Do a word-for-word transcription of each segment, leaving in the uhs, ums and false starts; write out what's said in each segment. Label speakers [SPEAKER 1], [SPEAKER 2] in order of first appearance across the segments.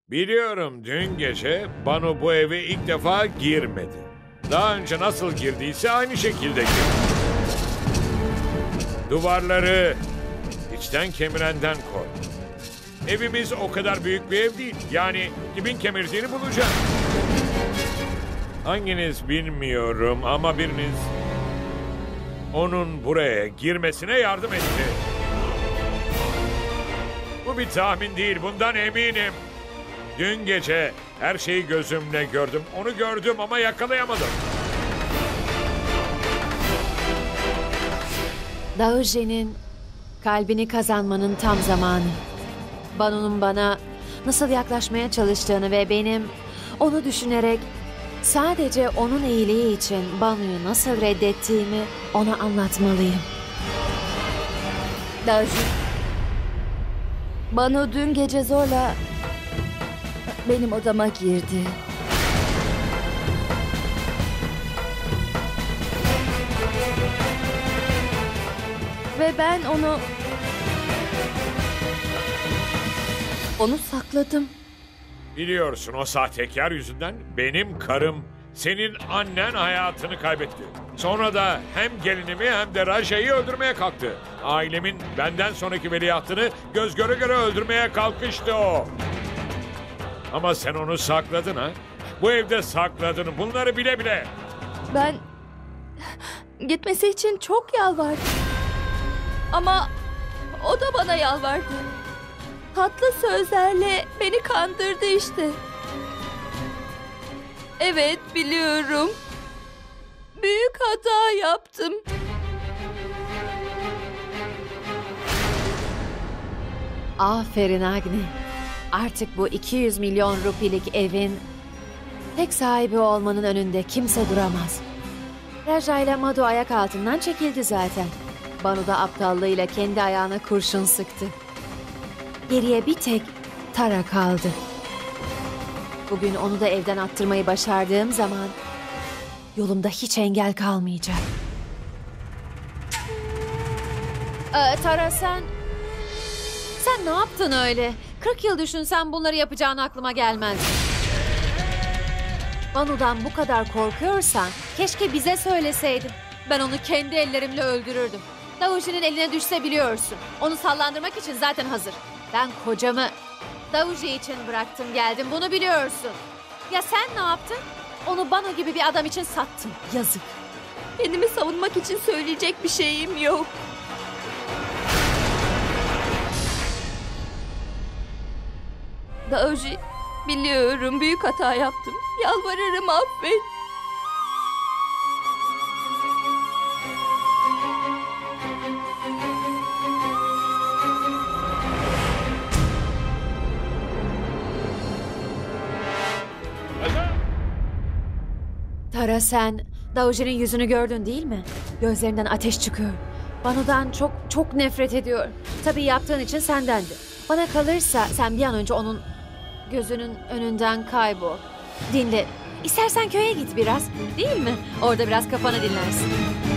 [SPEAKER 1] Biliyorum dün gece Banu bu eve ilk defa girmedi. Daha önce nasıl girdiyse aynı şekilde girdi. Duvarları içten kemirenden kork. Evimiz o kadar büyük bir ev değil. Yani kimin kemirdiğini bulacağım. Hanginiz bilmiyorum ama biriniz onun buraya girmesine yardım etti. Bu bir tahmin değil, bundan eminim. Dün gece her şeyi gözümle gördüm. Onu gördüm ama yakalayamadım.
[SPEAKER 2] Daoji'nin kalbini kazanmanın tam zamanı. Banu'nun bana nasıl yaklaşmaya çalıştığını ve benim onu düşünerek sadece onun iyiliği için Banu'yu nasıl reddettiğimi ona anlatmalıyım.
[SPEAKER 3] Daoji, Banu dün gece zorla benim odama girdi. Ve ben onu... Onu sakladım.
[SPEAKER 1] Biliyorsun o sahtekar yüzünden benim karım, senin annen hayatını kaybetti. Sonra da hem gelinimi hem de Raja'yı öldürmeye kalktı. Ailemin benden sonraki veliahtını göz göre göre öldürmeye kalkıştı o. Ama sen onu sakladın ha? Bu evde sakladın, bunları bile bile.
[SPEAKER 3] Ben gitmesi için çok yalvardım. Ama o da bana yalvardı. Tatlı sözlerle beni kandırdı işte. Evet, biliyorum. Büyük hata yaptım.
[SPEAKER 2] Aferin Agni. Artık bu iki yüz milyon rupilik evin tek sahibi olmanın önünde kimse duramaz. Raja ile Madhu ayak altından çekildi zaten. Banu da aptallığıyla kendi ayağına kurşun sıktı. Geriye bir tek Tara kaldı. Bugün onu da evden attırmayı başardığım zaman yolumda hiç engel kalmayacak. Ee, Tara sen... Sen ne yaptın öyle? kırk yıl düşünsen bunları yapacağın aklıma gelmez. Banu'dan bu kadar korkuyorsan keşke bize söyleseydin. Ben onu kendi ellerimle öldürürdüm. Davuji'nin eline düşse biliyorsun. Onu sallandırmak için zaten hazır. Ben kocamı Davuji için bıraktım geldim, bunu biliyorsun. Ya sen ne yaptın? Onu Banu gibi bir adam için sattın. Yazık.
[SPEAKER 3] Kendimi savunmak için söyleyecek bir şeyim yok. Daoji, biliyorum büyük hata yaptım. Yalvarırım affet.
[SPEAKER 2] Tara sen Daoji'nin yüzünü gördün değil mi? Gözlerinden ateş çıkıyor. Banu'dan çok çok nefret ediyor. Tabii yaptığın için sendendi. Bana kalırsa sen bir an önce onun gözünün önünden kaybol. Dinle. İstersen köye git biraz, değil mi? Orada biraz kafanı dinlersin.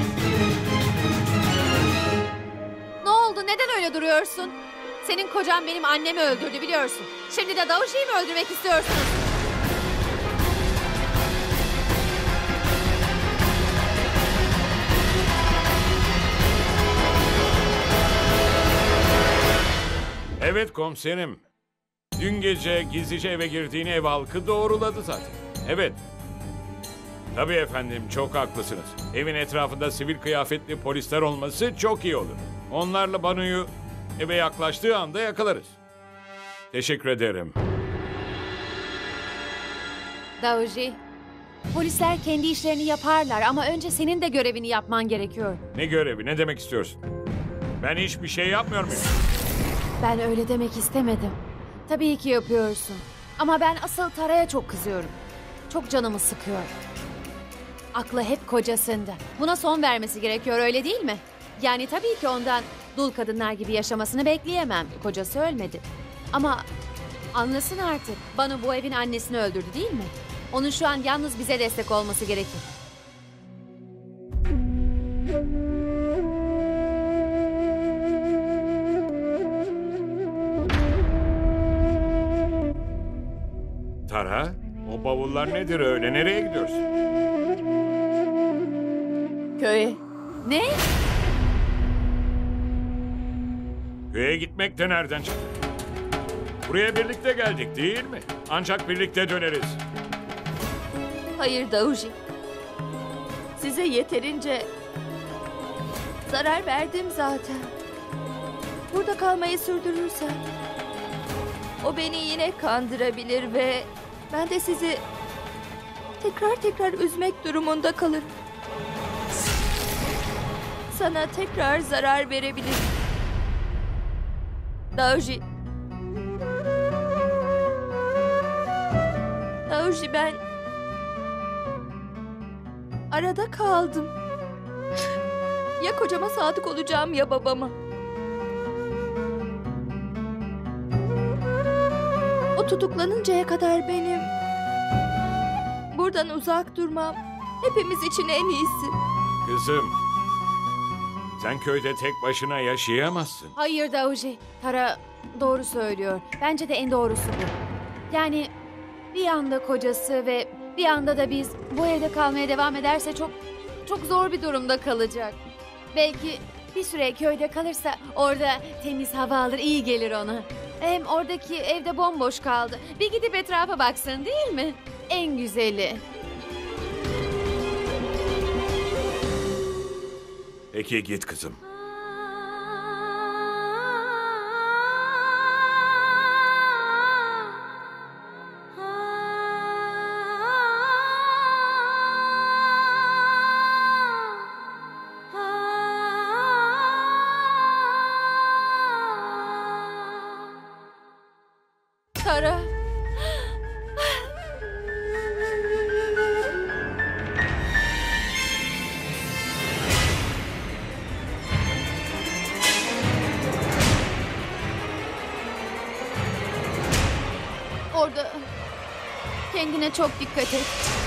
[SPEAKER 2] Ne oldu? Neden öyle duruyorsun? Senin kocan benim annemi öldürdü biliyorsun. Şimdi de Daoji'yi mi öldürmek istiyorsunuz?
[SPEAKER 1] Evet komiserim. Dün gece gizlice eve girdiğini ev halkı doğruladı zaten. Evet. Tabii efendim, çok haklısınız. Evin etrafında sivil kıyafetli polisler olması çok iyi olur. Onlarla Banu'yu eve yaklaştığı anda yakalarız. Teşekkür ederim.
[SPEAKER 2] Daoji, polisler kendi işlerini yaparlar ama önce senin de görevini yapman gerekiyor.
[SPEAKER 1] Ne görevi, ne demek istiyorsun? Ben hiçbir şey yapmıyor muyum?
[SPEAKER 2] Ben öyle demek istemedim. Tabii ki yapıyorsun. Ama ben asıl Tara'ya çok kızıyorum. Çok canımı sıkıyor. Aklı hep kocasında. Buna son vermesi gerekiyor, öyle değil mi? Yani tabii ki ondan dul kadınlar gibi yaşamasını bekleyemem. Kocası ölmedi. Ama anlasın artık. Banu bu evin annesini öldürdü değil mi? Onun şu an yalnız bize destek olması gerekir.
[SPEAKER 1] Tara, o bavullar nedir öyle? Nereye gidiyorsun?
[SPEAKER 3] Köye.
[SPEAKER 2] Ne?
[SPEAKER 1] Köye gitmek de nereden çıktı? Buraya birlikte geldik değil mi? Ancak birlikte döneriz.
[SPEAKER 3] Hayır Davuji. Size yeterince zarar verdim zaten. Burada kalmayı sürdürürsem o beni yine kandırabilir ve ben de sizi tekrar tekrar üzmek durumunda kalırım. Sana tekrar zarar verebilirim. Davuji. Davuji, ben arada kaldım. Ya kocama sadık olacağım ya babama. O tutuklanıncaya kadar benim buradan uzak durmam hepimiz için en iyisi.
[SPEAKER 1] Kızım, sen köyde tek başına yaşayamazsın.
[SPEAKER 2] Hayır Davuji. Tara doğru söylüyor. Bence de en doğrusu bu. Yani bir yanda kocası ve bir yanda da biz bu evde kalmaya devam ederse çok çok zor bir durumda kalacak. Belki bir süre köyde kalırsa orada temiz hava alır, iyi gelir ona. Hem oradaki evde bomboş kaldı. Bir gidip etrafa baksın değil mi? En güzeli.
[SPEAKER 1] Peki git kızım.
[SPEAKER 2] Tara. Orada kendine çok dikkat et.